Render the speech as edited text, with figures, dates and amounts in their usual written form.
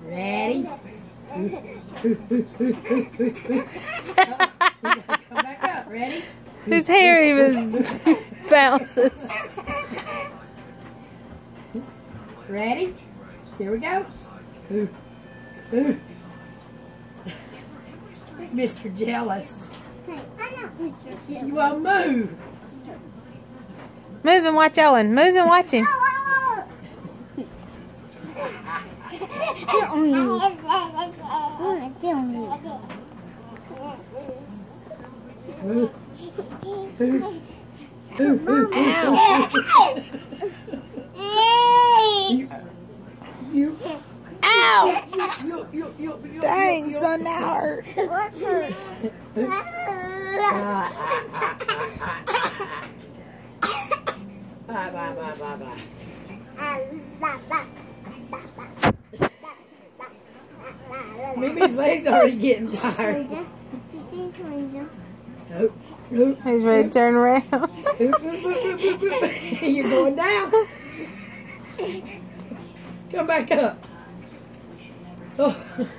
Ready? Come back up. Ready? His hair even bounces. Ready? Here we go. Mr. Jealous. Hey, I'm not Mr. Jealous. You won't move. Move and watch Owen. Move and watch him. Get on me. Get on me. You. Ow! You. Dang, son, that hurt. What hurt? Bye. Mimi's legs already getting tired. Nope. He's ready to turn around. You're going down. Come back up. Oh.